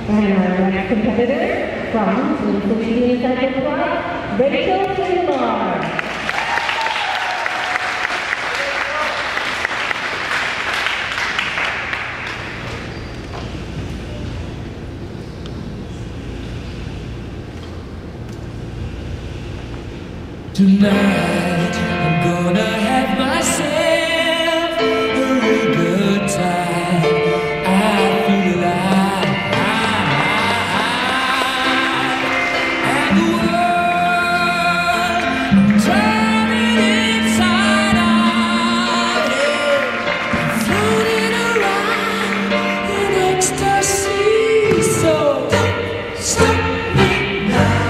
And our next competitor from Twin Cities Cycle Club, Rachel Taylor. Tonight, I'm gonna have myself a real good time. I feel alive, and the world, I'm turning inside out, yeah. Floating around in ecstasy. So don't stop me now.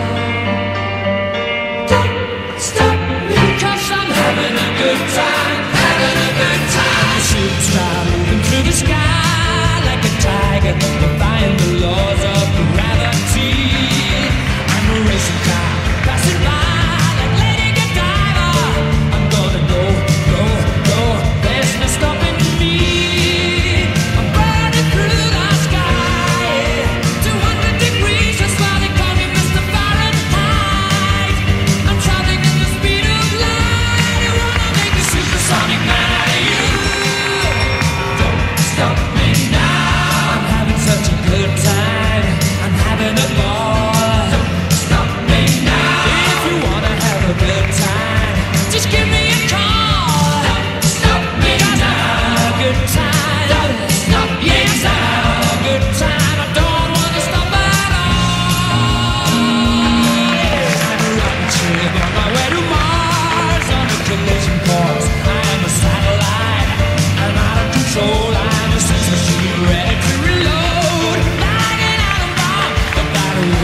Stop me, 'cause I'm having a good time, having a good time. Shooting star moving through the sky like a tiger, defying the laws of gravity. I'm a racing car passing by like Lady Godiva. I'm gonna go, go, go. There's no stopping me. I'm burning through the sky, 200 degrees, that's why they call me Mr. Fahrenheit. I'm traveling at the speed of light. I wanna make a supersonic man out of you. Don't stop me now. I'm having such a good time. I'm having a ball. Don't stop me now. If you wanna have a good time, just give me a call. Don't stop me now. A good time. Don't stop me now. A good time. I don't wanna stop at all. I'm a rocket ship on my way to Mars on a collision course. I am a satellite. I'm out of control. I'm a sex machine ready to reload. Like an atom bomb, about to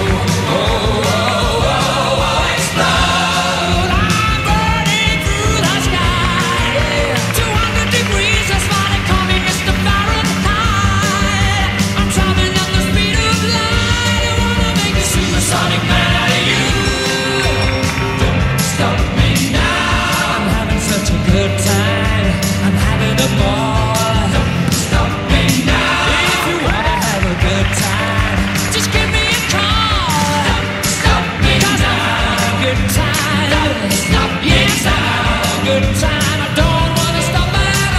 explode. I'm burning through the sky, 200 degrees. That's why they call me Mr. Fahrenheit. I'm traveling at the speed of light. I wanna make a supersonic man out of you. Don't stop me now. I'm having such a good time. I'm having a ball. Don't stop me now. If you wanna have a good time, just give me a call. Don't stop me now. A good time. Don't stop me now. A good time. I don't wanna stop at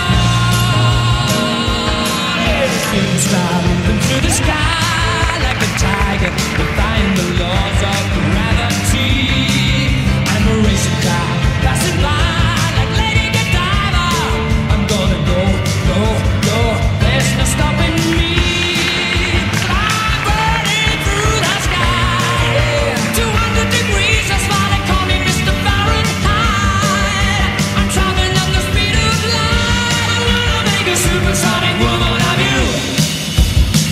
all. Shooting star moving through the sky like a tiger, defying the laws of gravity. I'm a racing car passing by like Lady Godiva. I'm gonna go, go, go. There's no stopping me. I'm burning through the sky, 200 degrees. That's why they call me Mr. Fahrenheit. I'm traveling at the speed of light. I wanna make a supersonic woman of you.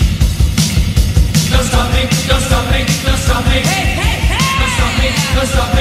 Don't stop me, don't stop me, don't stop me. Hey, hey, hey! Don't stop me, don't stop me.